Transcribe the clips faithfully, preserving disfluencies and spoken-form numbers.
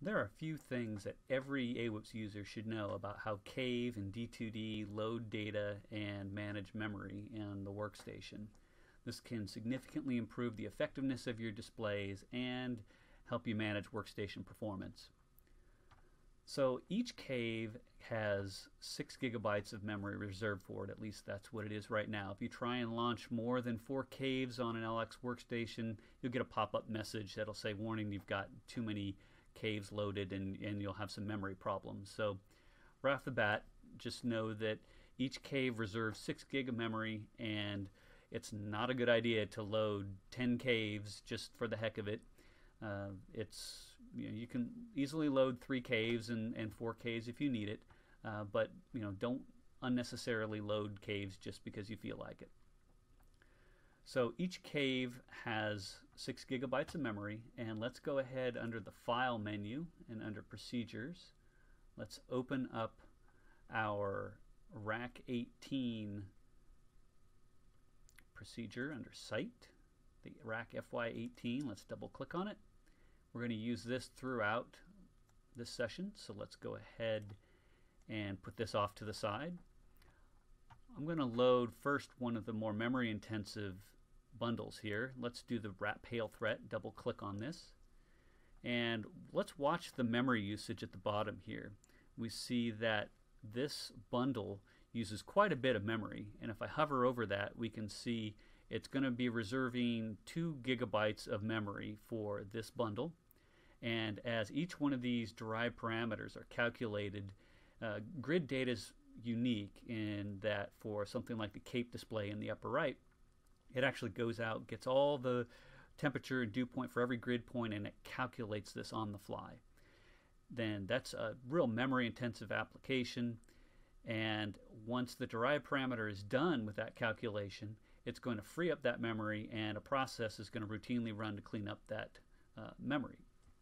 There are a few things that every A W I P S user should know about how Cave and D two D load data and manage memory in the workstation. This can significantly improve the effectiveness of your displays and help you manage workstation performance. So each Cave has six gigabytes of memory reserved for it, at least that's what it is right now. If you try and launch more than four Caves on an L X workstation, you'll get a pop-up message that'll say, warning, you've got too many Caves loaded and, and you'll have some memory problems. So right off the bat, just know that each Cave reserves six gig of memory, and it's not a good idea to load ten Caves just for the heck of it. Uh, it's you know, you can easily load three Caves and, and four Caves if you need it, uh, but you know don't unnecessarily load Caves just because you feel like it. So each Cave has six gigabytes of memory, and let's go ahead under the File menu and under Procedures. Let's open up our rack eighteen procedure under Site, the rack F Y eighteen. Let's double click on it. We're going to use this throughout this session, so let's go ahead and put this off to the side. I'm going to load first one of the more memory intensive bundles here. Let's do the wrap hail threat. Double click on this, and let's watch the memory usage at the bottom here. We see that this bundle uses quite a bit of memory, and if I hover over that, we can see it's going to be reserving two gigabytes of memory for this bundle. And as each one of these derived parameters are calculated, uh, grid data is unique in that for something like the CAPE display in the upper right, it actually goes out, gets all the temperature and dew point for every grid point, and it calculates this on the fly. Then that's a real memory intensive application, and once the derived parameter is done with that calculation, it's going to free up that memory, and a process is going to routinely run to clean up that uh, memory.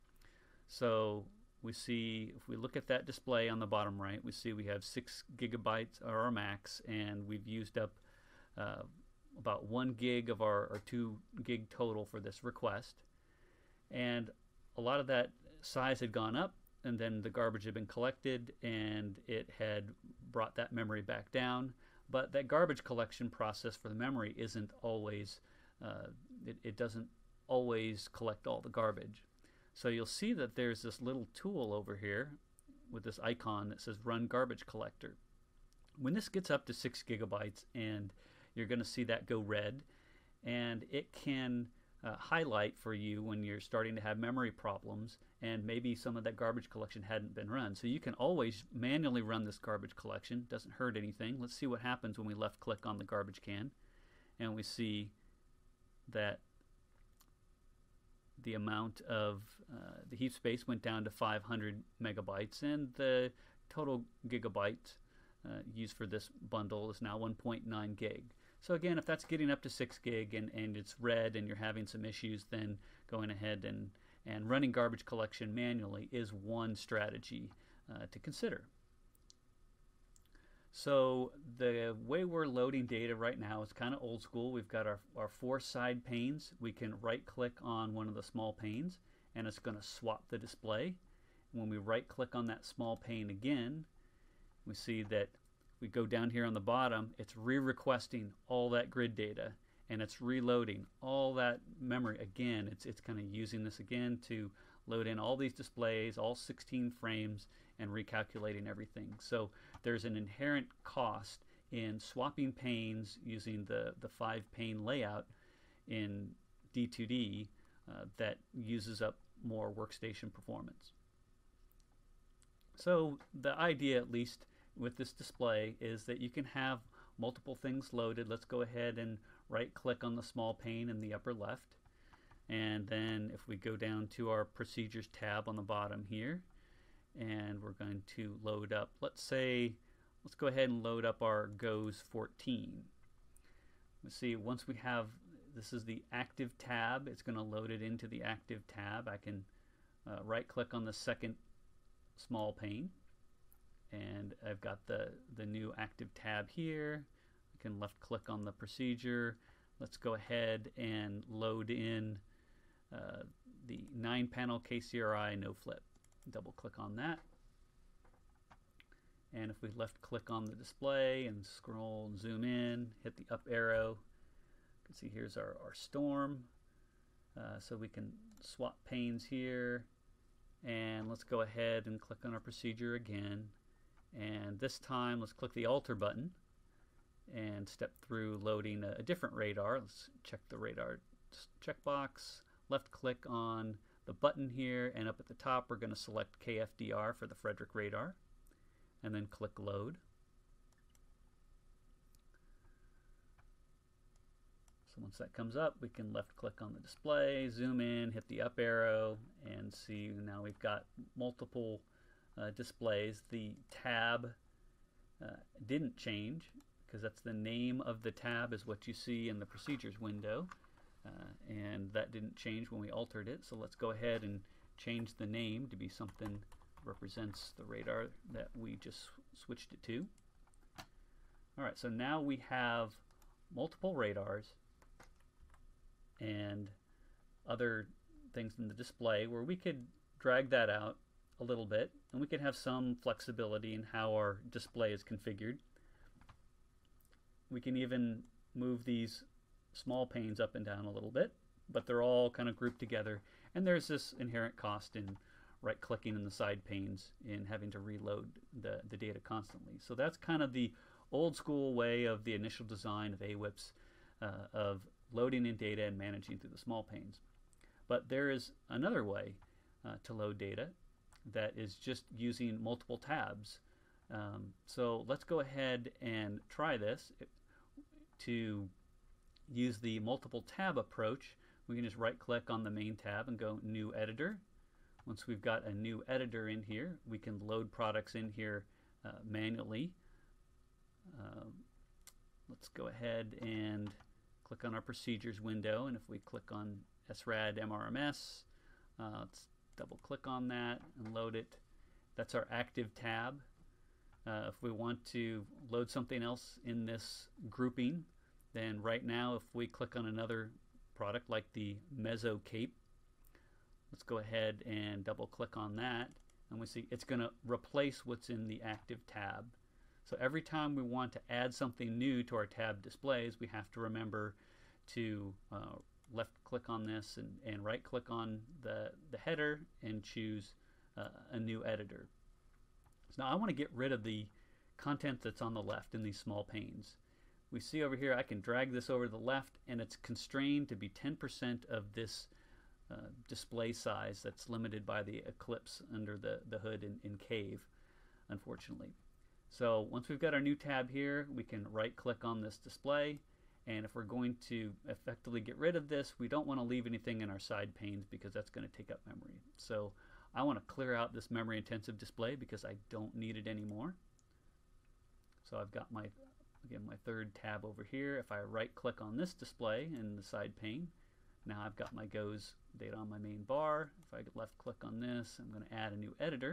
So we see, if we look at that display on the bottom right, we see we have six gigabytes, or our max, and we've used up uh, about one gig of our, our two gig total for this request. And a lot of that size had gone up, and then the garbage had been collected, and it had brought that memory back down. But that garbage collection process for the memory isn't always, uh, it, it doesn't always collect all the garbage. So you'll see that there's this little tool over here with this icon that says Run Garbage Collector. When this gets up to six gigabytes, and you're going to see that go red, and it can uh, highlight for you when you're starting to have memory problems and maybe some of that garbage collection hadn't been run. So you can always manually run this garbage collection. Doesn't hurt anything. Let's see what happens when we left click on the garbage can, and we see that the amount of uh, the heap space went down to five hundred megabytes, and the total gigabyte uh, used for this bundle is now one point nine gig. So again, if that's getting up to six gig and, and it's red and you're having some issues, then going ahead and, and running garbage collection manually is one strategy uh, to consider. So the way we're loading data right now is kind of old school. We've got our, our four side panes. We can right click on one of the small panes, and it's going to swap the display. When we right click on that small pane again, we see that we go down here on the bottom, it's re-requesting all that grid data, and it's reloading all that memory again. It's, it's kind of using this again to load in all these displays, all sixteen frames, and recalculating everything. So there's an inherent cost in swapping panes using the, the five pane layout in D two D uh, that uses up more workstation performance. So the idea, at least with this display, is that you can have multiple things loaded. Let's go ahead and right click on the small pane in the upper left, and then if we go down to our Procedures tab on the bottom here, and we're going to load up, let's say, let's go ahead and load up our goes fourteen. Let's see, once we have, this is the active tab, it's going to load it into the active tab. I can uh, right click on the second small pane, and I've got the, the new active tab here. I can left click on the procedure. Let's go ahead and load in uh, the nine panel K C R I no flip. double click on that. And if we left click on the display and scroll and zoom in, hit the up arrow, you can see here's our, our storm. Uh, so we can swap panes here, and let's go ahead and click on our procedure again. And this time let's click the alter button and step through loading a, a different radar. Let's check the radar checkbox, left click on the button here, and up at the top we're going to select K F D R for the Frederick radar, and then click load. So once that comes up, we can left click on the display, zoom in, hit the up arrow, and see now we've got multiple uh, displays. The tab uh, didn't change because that's the name of the tab is what you see in the procedures window, uh, and that didn't change when we altered it. So let's go ahead and change the name to be something that represents the radar that we just switched it to. Alright, so now we have multiple radars and other things in the display where we could drag that out a little bit, and we can have some flexibility in how our display is configured. We can even move these small panes up and down a little bit, but they're all kind of grouped together, and there's this inherent cost in right clicking in the side panes and having to reload the, the data constantly. So that's kind of the old school way of the initial design of A W I Ps, uh, of loading in data and managing through the small panes. But there is another way uh, to load data that is just using multiple tabs. Um, so let's go ahead and try this. To use the multiple tab approach, we can just right click on the main tab and go new editor. Once we've got a new editor in here, we can load products in here uh, manually. Uh, let's go ahead and click on our procedures window, and if we click on S RAD M R M S, uh, let's double click on that and load it. That's our active tab. Uh, if we want to load something else in this grouping, then right now if we click on another product like the Mezzo Cape, let's go ahead and double click on that, and we see it's going to replace what's in the active tab. So every time we want to add something new to our tab displays, we have to remember to uh, left click on this and, and right click on the, the header and choose uh, a new editor. So now I want to get rid of the content that's on the left in these small panes. We see over here I can drag this over to the left, and it's constrained to be ten percent of this uh, display size that's limited by the eclipse under the, the hood in, in Cave, unfortunately. So once we've got our new tab here, we can right click on this display, and if we're going to effectively get rid of this, we don't want to leave anything in our side panes because that's going to take up memory. So I want to clear out this memory intensive display because I don't need it anymore. So I've got my, again, my third tab over here. If I right click on this display in the side pane, now I've got my goes data on my main bar. If I left click on this, I'm going to add a new editor.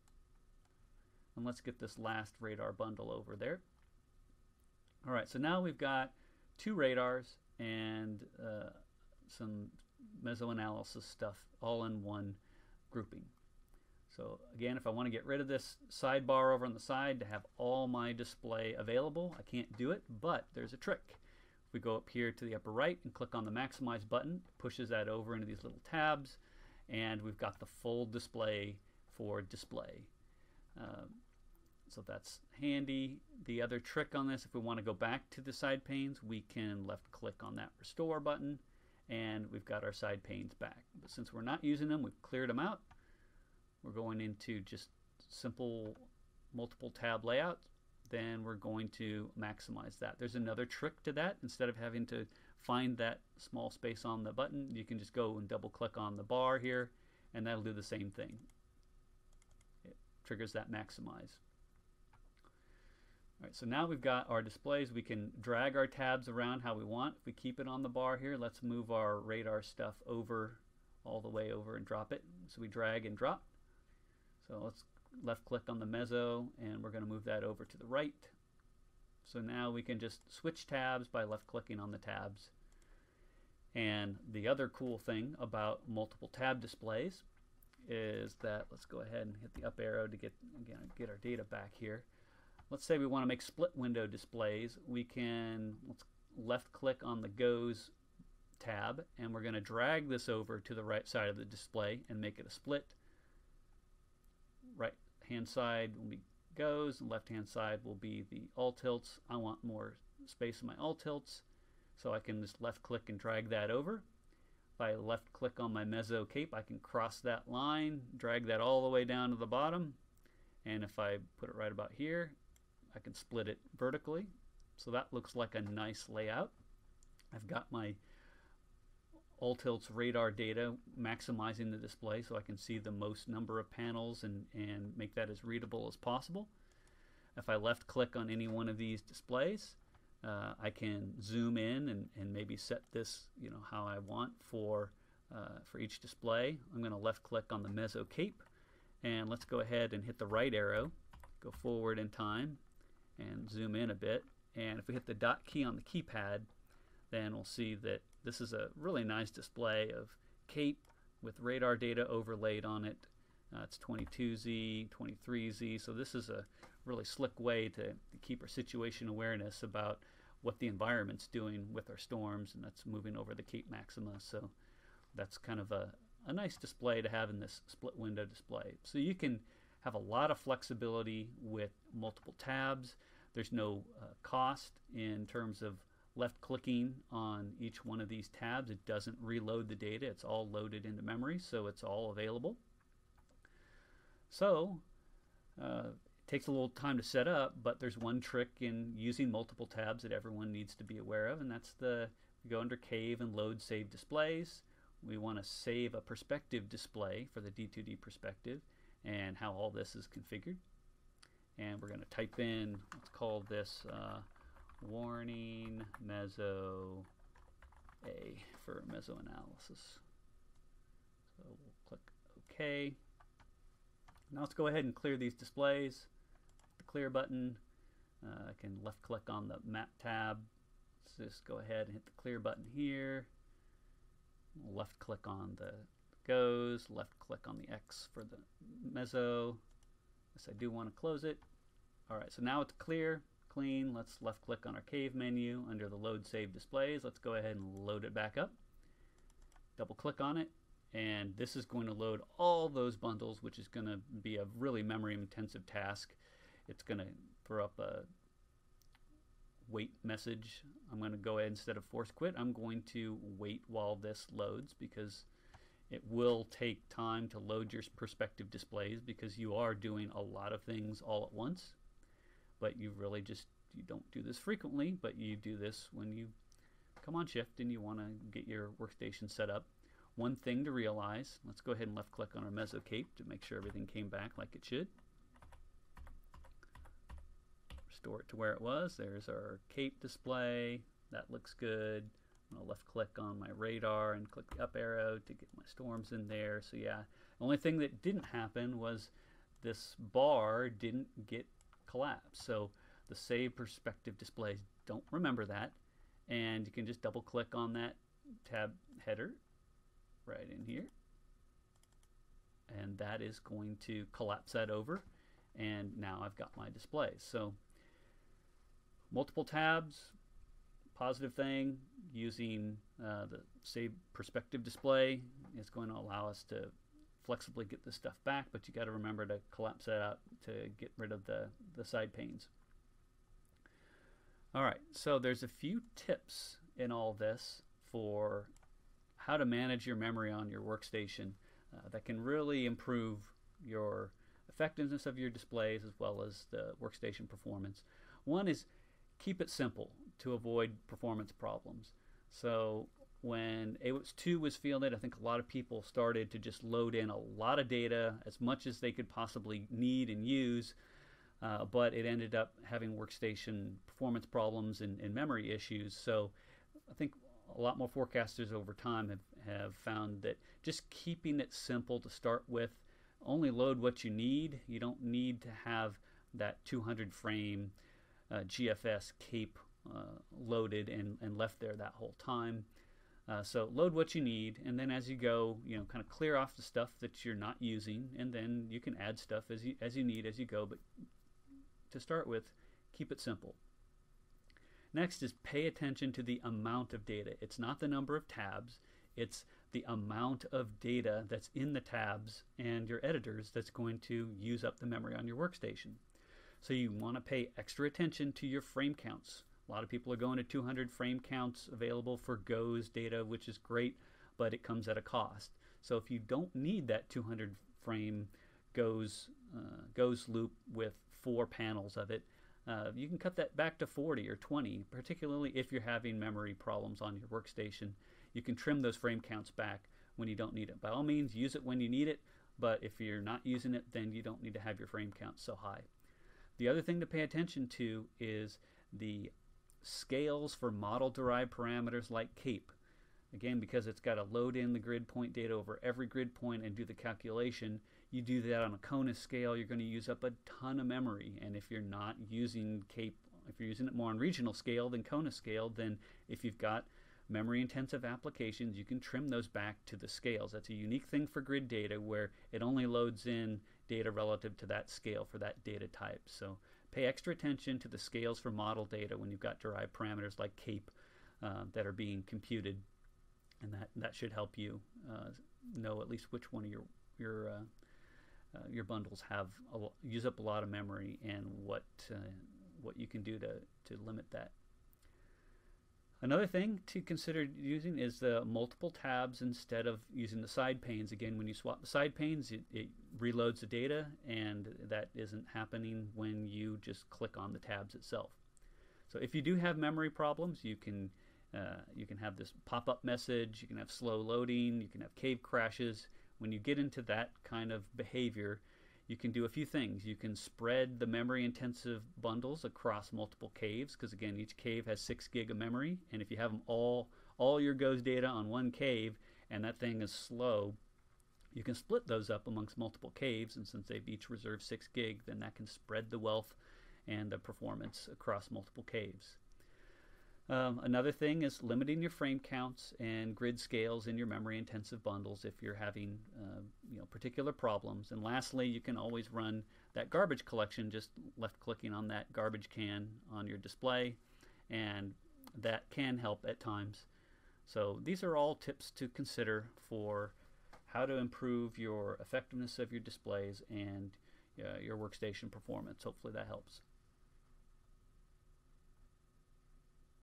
And let's get this last radar bundle over there. Alright, so now we've got two radars and uh, some mesoanalysis stuff all in one grouping. So again, if I want to get rid of this sidebar over on the side to have all my display available, I can't do it, but there's a trick. If we go up here to the upper right and click on the maximize button, it pushes that over into these little tabs, and we've got the full display for display. Uh, so that's handy. The other trick on this, if we want to go back to the side panes, we can left click on that restore button, and we've got our side panes back. But since we're not using them, we've cleared them out. We're going into just simple multiple tab layout, then we're going to maximize that. There's another trick to that. Instead of having to find that small space on the button, you can just go and double click on the bar here, and that'll do the same thing. It triggers that maximize. All right, so now we've got our displays. We can drag our tabs around how we want. If we keep it on the bar here, let's move our radar stuff over, all the way over, and drop it. So we drag and drop. So let's left click on the mezzo, and we're going to move that over to the right. So now we can just switch tabs by left clicking on the tabs. And the other cool thing about multiple tab displays is that, let's go ahead and hit the up arrow to get, again, get our data back here. Let's say we want to make split window displays. We can, let's left click on the Goes tab, and we're going to drag this over to the right side of the display and make it a split. Right hand side will be Goes, and left hand side will be the all tilts. I want more space in my all tilts, so I can just left click and drag that over. If I left click on my Mezzo cape, I can cross that line, drag that all the way down to the bottom, and if I put it right about here, I can split it vertically. So that looks like a nice layout. I've got my all tilts radar data maximizing the display so I can see the most number of panels and, and make that as readable as possible. If I left click on any one of these displays, uh, I can zoom in and, and maybe set this, you know, how I want for, uh, for each display. I'm going to left click on the Mezzo cape, and let's go ahead and hit the right arrow, go forward in time, and zoom in a bit. And if we hit the dot key on the keypad, then we'll see that this is a really nice display of cape with radar data overlaid on it. Uh, it's twenty-two Z, twenty-three Z, so this is a really slick way to, to keep our situation awareness about what the environment's doing with our storms, and that's moving over the Cape Maxima. So that's kind of a, a nice display to have in this split window display. So you can have a lot of flexibility with multiple tabs. There's no uh, cost in terms of left clicking on each one of these tabs. It doesn't reload the data. It's all loaded into memory, so it's all available. So uh, it takes a little time to set up, but there's one trick in using multiple tabs that everyone needs to be aware of, and that's the, we go under Cave and Load Save Displays. We want to save a perspective display for the D two D perspective and how all this is configured. And we're going to type in, let's call this uh, warning Mezzo A for Mezzo analysis. So we'll click OK. Now let's go ahead and clear these displays. The clear button. Uh, I can left click on the map tab. Let's just go ahead and hit the clear button here. We'll left click on the Goes, left click on the X for the Mezzo. Yes, I do want to close it. Alright, so now it's clear, clean. Let's left click on our Cave menu under the Load Save Displays. Let's go ahead and load it back up. Double click on it, and this is going to load all those bundles, which is going to be a really memory intensive task. It's going to throw up a wait message. I'm going to go ahead, instead of force quit, I'm going to wait while this loads, because it will take time to load your perspective displays, because you are doing a lot of things all at once. But you really just, you don't do this frequently, but you do this when you come on shift and you want to get your workstation set up. One thing to realize, let's go ahead and left click on our Mezzo cape to make sure everything came back like it should. Restore it to where it was. There's our cape display. That looks good. I'm going to left click on my radar and click the up arrow to get my storms in there. So yeah, the only thing that didn't happen was this bar didn't get collapsed. So the save perspective displays don't remember that, and you can just double click on that tab header right in here, and that is going to collapse that over, and now I've got my display. So multiple tabs, positive thing. Using uh, the save perspective display is going to allow us to flexibly get this stuff back, but you got to remember to collapse that out to get rid of the, the side panes. Alright, so there's a few tips in all this for how to manage your memory on your workstation uh, that can really improve your effectiveness of your displays as well as the workstation performance. One is keep it simple to avoid performance problems. So when A W I P S two was fielded, I think a lot of people started to just load in a lot of data, as much as they could possibly need and use, uh, but it ended up having workstation performance problems and, and memory issues. So I think a lot more forecasters over time have, have found that just keeping it simple to start with, only load what you need. You don't need to have that two hundred frame uh, G F S cape uh, loaded and, and left there that whole time. Uh, so load what you need, and then as you go, you know, kind of clear off the stuff that you're not using, and then you can add stuff as you as you need as you go. But to start with, keep it simple. Next is pay attention to the amount of data. It's not the number of tabs, it's the amount of data that's in the tabs and your editors that's going to use up the memory on your workstation. So you want to pay extra attention to your frame counts. A lot of people are going to two hundred frame counts available for Go's data, which is great, but it comes at a cost. So if you don't need that two hundred frame Go's, uh, Go's loop with four panels of it, uh, you can cut that back to forty or twenty, particularly if you're having memory problems on your workstation. You can trim those frame counts back when you don't need it. By all means, use it when you need it, but if you're not using it, then you don't need to have your frame count so high. The other thing to pay attention to is the scales for model-derived parameters like cape. Again, because it's got to load in the grid point data over every grid point and do the calculation, you do that on a CONUS scale, you're going to use up a ton of memory. And if you're not using cape, if you're using it more on regional scale than CONUS scale, then if you've got memory-intensive applications, you can trim those back to the scales. That's a unique thing for grid data where it only loads in data relative to that scale for that data type. So pay extra attention to the scales for model data when you've got derived parameters like cape uh, that are being computed, and that that should help you uh, know at least which one of your your uh, uh, your bundles have a, use up a lot of memory and what uh, what you can do to to limit that. Another thing to consider using is the multiple tabs instead of using the side panes. Again, when you swap the side panes, it, it reloads the data, and that isn't happening when you just click on the tabs itself. So if you do have memory problems, you can uh, you can have this pop-up message, you can have slow loading, you can have cave crashes. When you get into that kind of behavior, you can do a few things. You can spread the memory-intensive bundles across multiple caves, because again, each cave has six gig of memory, and if you have them all, all your Go's data on one cave, and that thing is slow, you can split those up amongst multiple caves, and since they've each reserved six gig, then that can spread the wealth and the performance across multiple caves. Um, another thing is limiting your frame counts and grid scales in your memory-intensive bundles if you're having uh, you know, particular problems. And lastly, you can always run that garbage collection, just left-clicking on that garbage can on your display, and that can help at times. So these are all tips to consider for how to improve your effectiveness of your displays and uh, your workstation performance. Hopefully that helps.